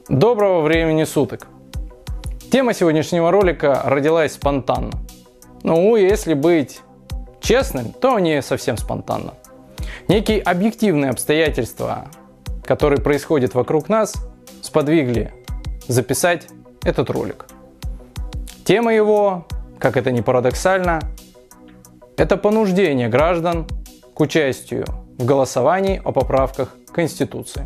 Доброго времени суток! Тема сегодняшнего ролика родилась спонтанно. Ну, если быть честным, то не совсем спонтанно. Некие объективные обстоятельства, которые происходят вокруг нас, сподвигли записать этот ролик. Тема его, как это ни парадоксально, это понуждение граждан к участию в голосовании о поправках к Конституции.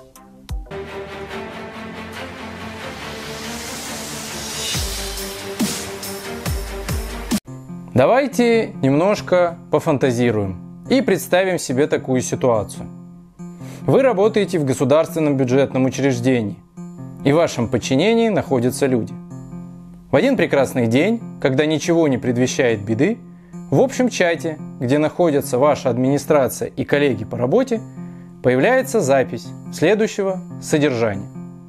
Давайте немножко пофантазируем и представим себе такую ситуацию. Вы работаете в государственном бюджетном учреждении, и в вашем подчинении находятся люди. В один прекрасный день, когда ничего не предвещает беды, в общем чате, где находятся ваша администрация и коллеги по работе, появляется запись следующего содержания.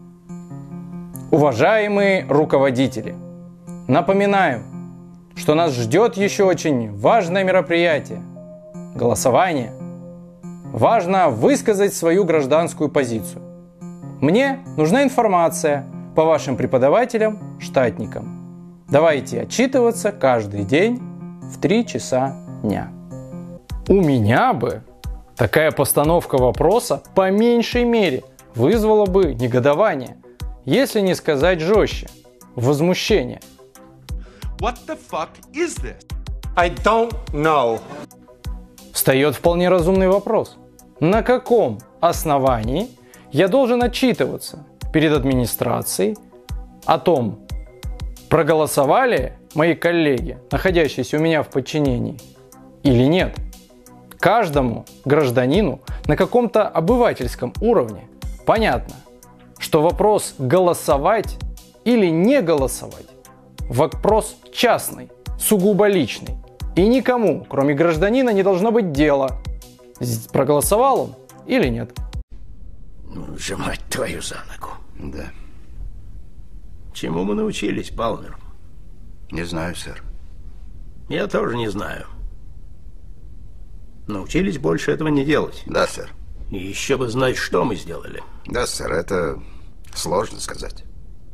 Уважаемые руководители, напоминаю, что нас ждет еще очень важное мероприятие – голосование. Важно высказать свою гражданскую позицию. Мне нужна информация по вашим преподавателям, штатникам. Давайте отчитываться каждый день в 3 часа дня. У меня бы такая постановка вопроса по меньшей мере вызвала бы негодование, если не сказать жестче – возмущение. What the fuck is this? I don't know. Встает вполне разумный вопрос. На каком основании я должен отчитываться перед администрацией о том, проголосовали мои коллеги, находящиеся у меня в подчинении, или нет? Каждому гражданину на каком-то обывательском уровне понятно, что вопрос голосовать или не голосовать вопрос частный, сугубо личный. И никому, кроме гражданина, не должно быть дела, проголосовал он или нет. Ну же, мать твою, за ногу. Да. Чему мы научились, Палмер? Не знаю, сэр. Я тоже не знаю. Научились больше этого не делать. Да, сэр. И еще бы знать, что мы сделали. Да, сэр, это сложно сказать.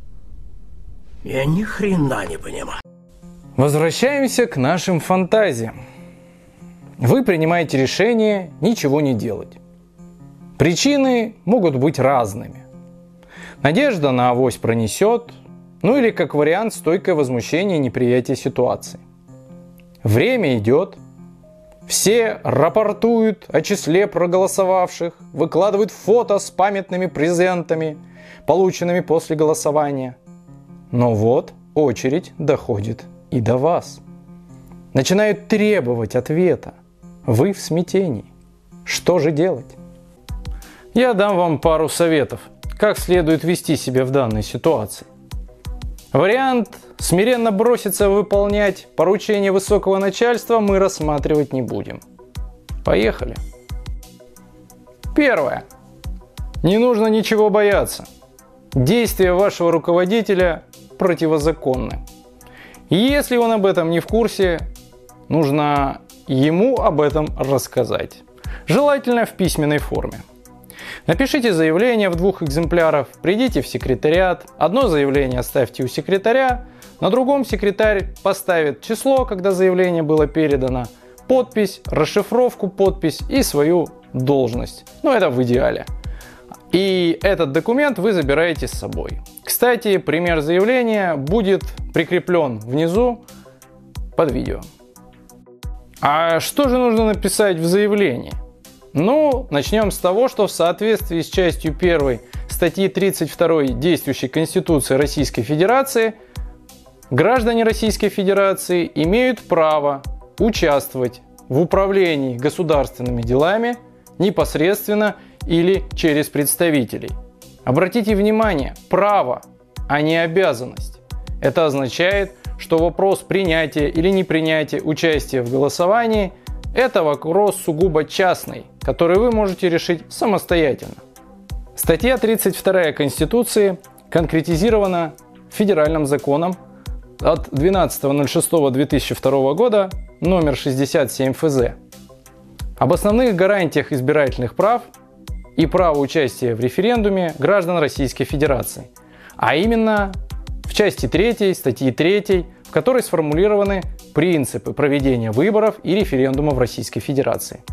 Я ни хрена не понимаю. Возвращаемся к нашим фантазиям. Вы принимаете решение ничего не делать. Причины могут быть разными. Надежда на авось пронесет, ну или как вариант стойкое возмущение и неприятие ситуации. Время идет, все рапортуют о числе проголосовавших, выкладывают фото с памятными презентами, полученными после голосования. Но вот очередь доходит и до вас. Начинают требовать ответа. Вы в смятении. Что же делать? Я дам вам пару советов, как следует вести себя в данной ситуации. Вариант смиренно броситься выполнять поручения высокого начальства мы рассматривать не будем. Поехали. Первое. Не нужно ничего бояться. Действия вашего руководителя противозаконны. Если он об этом не в курсе, нужно ему об этом рассказать. Желательно в письменной форме. Напишите заявление в 2 экземплярах, придите в секретариат, одно заявление оставьте у секретаря, на другом секретарь поставит число, когда заявление было передано, подпись, расшифровку, подпись и свою должность. Ну, это в идеале. И этот документ вы забираете с собой. Кстати, пример заявления будет прикреплен внизу под видео. А что же нужно написать в заявлении? Ну, начнем с того, что в соответствии с частью 1 статьи 32 действующей Конституции Российской Федерации, граждане Российской Федерации имеют право участвовать в управлении государственными делами непосредственно или через представителей. Обратите внимание, право, а не обязанность. Это означает, что вопрос принятия или непринятия участия в голосовании – это вопрос сугубо частный, который вы можете решить самостоятельно. Статья 32 Конституции конкретизирована федеральным законом от 12.06.2002 года номер 67 ФЗ об основных гарантиях избирательных прав и право участия в референдуме граждан Российской Федерации. А именно в части 3 статьи 3, в которой сформулированы принципы проведения выборов и референдума в Российской Федерации.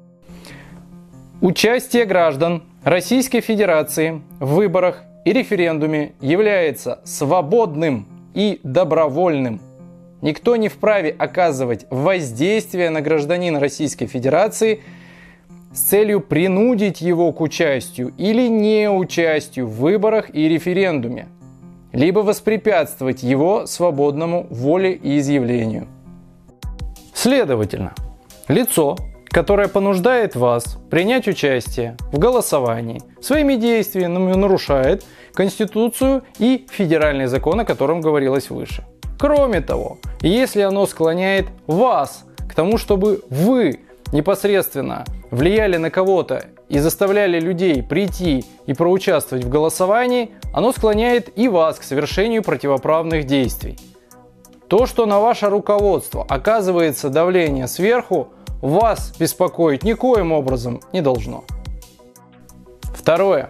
Участие граждан Российской Федерации в выборах и референдуме является свободным и добровольным. Никто не вправе оказывать воздействие на гражданина Российской Федерации с целью принудить его к участию или неучастию в выборах и референдуме, либо воспрепятствовать его свободному волеизъявлению. Следовательно, лицо, которое понуждает вас принять участие в голосовании, своими действиями нарушает Конституцию и федеральный закон, о котором говорилось выше. Кроме того, если оно склоняет вас к тому, чтобы вы непосредственно влияли на кого-то и заставляли людей прийти и проучаствовать в голосовании, оно склоняет и вас к совершению противоправных действий. То, что на ваше руководство оказывается давление сверху, вас беспокоить никоим образом не должно. Второе.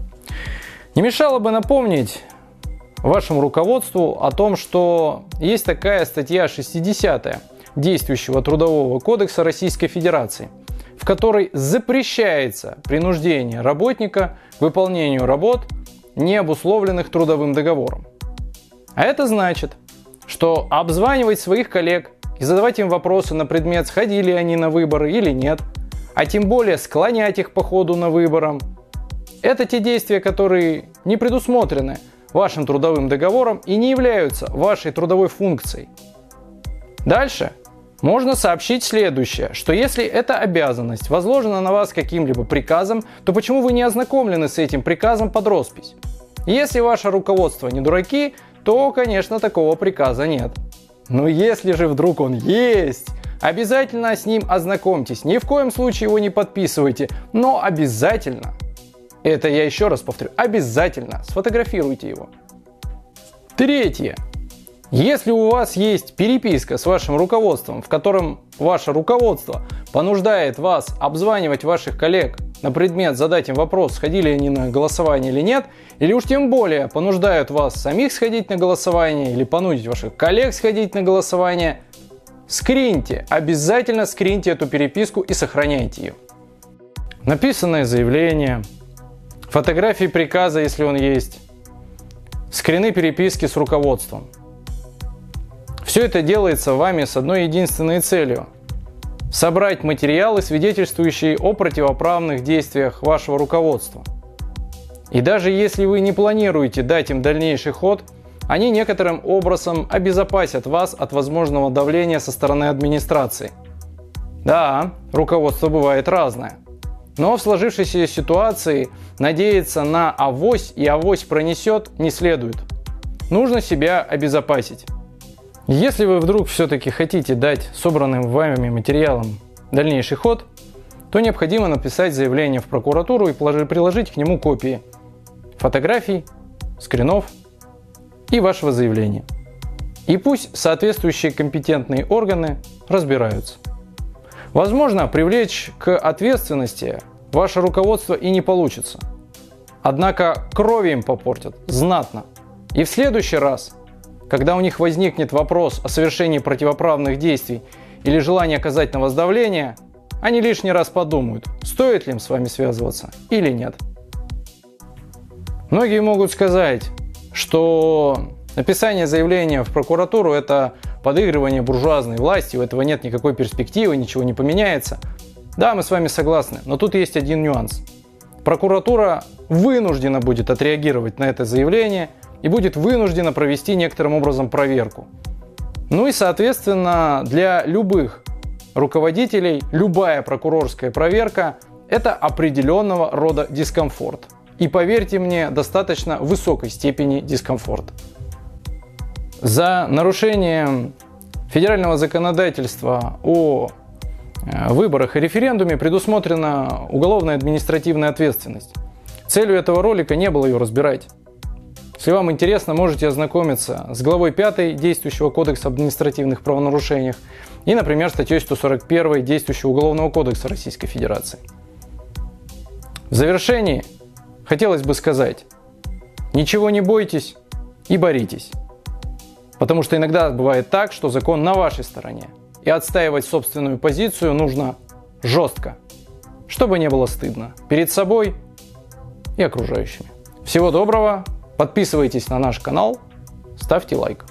Не мешало бы напомнить вашему руководству о том, что есть такая статья 60 действующего Трудового кодекса Российской Федерации, в которой запрещается принуждение работника к выполнению работ, не обусловленных трудовым договором. А это значит, что обзванивать своих коллег и задавать им вопросы на предмет, сходили они на выборы или нет, а тем более склонять их по ходу на выборам, это те действия, которые не предусмотрены вашим трудовым договором и не являются вашей трудовой функцией. Дальше можно сообщить следующее, что если эта обязанность возложена на вас каким-либо приказом, то почему вы не ознакомлены с этим приказом под роспись? Если ваше руководство не дураки, то, конечно, такого приказа нет. Но если же вдруг он есть, обязательно с ним ознакомьтесь. Ни в коем случае его не подписывайте, но обязательно, это я еще раз повторю, обязательно сфотографируйте его. Третье. Если у вас есть переписка с вашим руководством, в котором ваше руководство понуждает вас обзванивать ваших коллег на предмет, задать им вопрос, сходили они на голосование или нет, или уж тем более понуждают вас самих сходить на голосование или понудить ваших коллег сходить на голосование, скриньте, обязательно скриньте эту переписку и сохраняйте ее. Написанное заявление, фотографии приказа, если он есть, скрины переписки с руководством. Все это делается вами с одной единственной целью – собрать материалы, свидетельствующие о противоправных действиях вашего руководства. И даже если вы не планируете дать им дальнейший ход, они некоторым образом обезопасят вас от возможного давления со стороны администрации. Да, руководство бывает разное. Но в сложившейся ситуации надеяться на авось и авось пронесет не следует. Нужно себя обезопасить. Если вы вдруг все-таки хотите дать собранным вами материалам дальнейший ход, то необходимо написать заявление в прокуратуру и приложить к нему копии фотографий, скринов и вашего заявления. И пусть соответствующие компетентные органы разбираются. Возможно, привлечь к ответственности ваше руководство и не получится. Однако крови им попортят знатно. И в следующий раз, когда у них возникнет вопрос о совершении противоправных действий или желание оказать на вас давление, они лишний раз подумают, стоит ли им с вами связываться или нет. Многие могут сказать, что написание заявления в прокуратуру – это подыгрывание буржуазной власти, у этого нет никакой перспективы, ничего не поменяется. Да, мы с вами согласны, но тут есть один нюанс. Прокуратура вынуждена будет отреагировать на это заявление и будет вынуждена провести некоторым образом проверку. Ну и, соответственно, для любых руководителей любая прокурорская проверка – это определенного рода дискомфорт. И поверьте мне, достаточно высокой степени дискомфорта. За нарушение федерального законодательства о выборах и референдуме предусмотрена уголовная административная ответственность. Целью этого ролика не было ее разбирать. Если вам интересно, можете ознакомиться с главой 5 действующего Кодекса об административных правонарушениях и, например, статьей 141 действующего Уголовного кодекса Российской Федерации. В завершении хотелось бы сказать: ничего не бойтесь и боритесь. Потому что иногда бывает так, что закон на вашей стороне. И отстаивать собственную позицию нужно жестко, чтобы не было стыдно перед собой и окружающими. Всего доброго, подписывайтесь на наш канал, ставьте лайк.